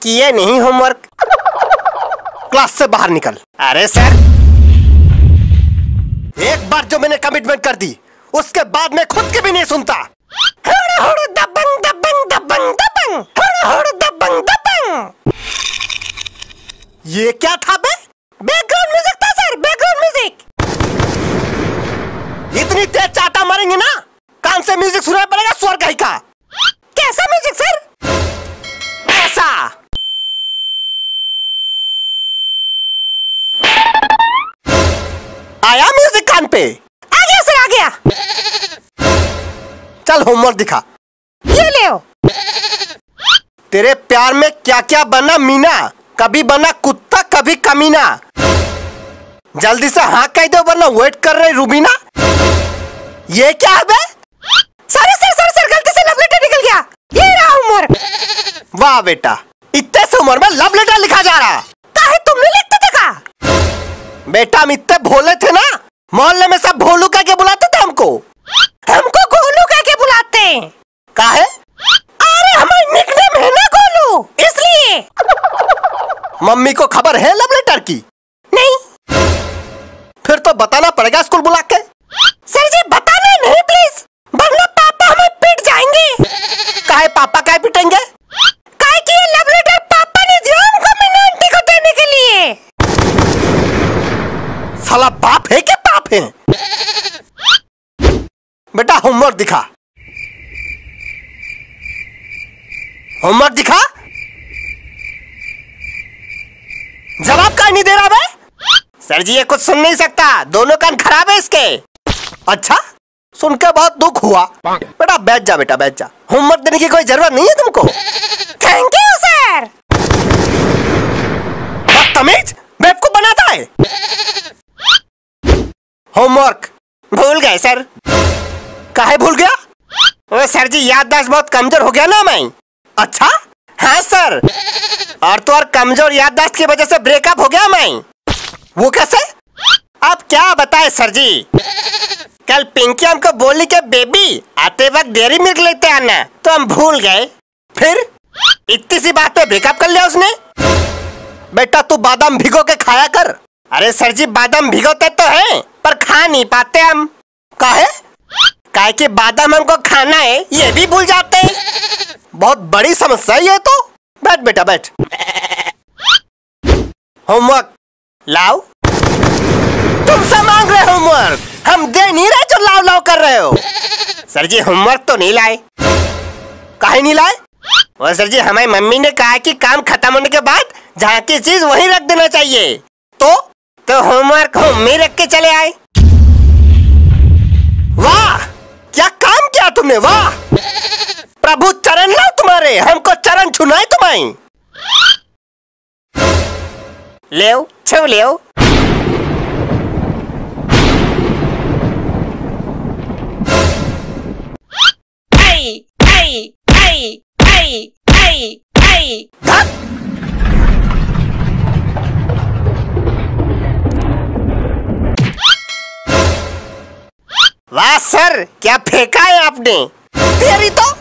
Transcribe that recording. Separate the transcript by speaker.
Speaker 1: किए नहीं homework. Class से बाहर निकल। अरे सर, एक बार जो मैंने कमिटमेंट कर दी उसके बाद मैं खुद की भी नहीं सुनता। दबंग दबंग दबंग दबंग, दबंग दबंग। ये क्या था बे? बैकग्राउंड म्यूजिक था सर, बैकग्राउंड म्यूजिक। इतनी तेज चाटा मारेंगे ना, कान से म्यूजिक सुनाई पड़ेगा स्वर कहीं का। कैसा म्यूजिक सर? ऐसा। आया म्यूजिक कान पे? आ गया सर, आ गया। चल होमवर्क दिखा। ये ले। तेरे प्यार में क्या क्या बना मीना, कभी बना कुत्ता कभी कमीना। जल्दी से हाँ कह दो वरना वेट कर रहे रूबीना। ये क्या है बे? सर गलती से लव लेटर निकल गया। ये रहा होमवर्क। वाह बेटा, इतने से उम्र में लव लेटर लिखा जा रहा। काहे तुमने लिखते थे का? बेटा हम इतने भोले थे ना, मोहल्ले में सब भोलू कह के बुलाते थे हमको। हमको गोलू कह के बुलाते। काहे? अरे हमारी निकनेम है ना गोलू, इसलिए। मम्मी को खबर है लव लेटर की? नहीं। फिर तो बताना पड़ेगा स्कूल बुला के। सर जी बताना नहीं प्लीज, वरना पापा हमें पीट जाएंगे। काहे पापा काहे पीटेंगे? काहे कि ये लव लेटर पापा ने दिया हमको मीना आंटी को देने के लिए। साला बाप है कि पाप है? बेटा होमवर्क दिखा। होमवर्क दिखा। जवाब का नहीं दे रहा बे? सर जी ये कुछ सुन नहीं सकता, दोनों कान खराब है इसके। अच्छा, सुन के बहुत दुख हुआ। बेटा बैठ जा, बेटा बैठ जा। होमवर्क देने की कोई जरूरत नहीं है तुमको। Thank you sir. बदतमीज, बेवकूफ बनाता है। होमवर्क भूल गए सर। काहे भूल गया? ओ सर जी याददाश्त बहुत कमजोर हो गया ना मैं। अच्छा हाँ सर, और तो और कमजोर याददाश्त की वजह से ब्रेकअप हो गया मैं। वो कैसे? आप क्या बताए सर जी। कल पिंकी हमको बोली के बेबी आते वक्त डेयरी मिल्क लेते आना, तो हम भूल गए। फिर इतनी सी बात पे ब्रेकअप कर लिया उसने। बेटा तू बादाम भिगो के खाया कर। अरे सर जी बादाम भिगोते तो हैं पर खा नहीं पाते हम। काहे? काहे कि बादाम हमको खाना है ये भी भूल जाते हैं। बहुत बड़ी समस्या है ये तो। बैठ बेटा बैठ। होमवर्क लाओ। तुमसे मांग रहे होमवर्क, हम दे नहीं रहे जो लाओ लाओ कर रहे हो। सर जी होमवर्क तो नहीं लाए। काहे नहीं लाए? और सर जी हमारी मम्मी ने कहा कि काम खत्म होने के बाद जहाँ की चीज वहीं रख देना चाहिए। तो होमवर्क होम में रख के चले आए। वाह क्या काम किया तुमने, वाह। प्रभु चरण लो तुम्हारे, हमको चरण छुनाए तुम्हें। लेओ छू लेओ। आई आई आई आई आई आई। वाह सर क्या फेंका है आपने। तेरी तो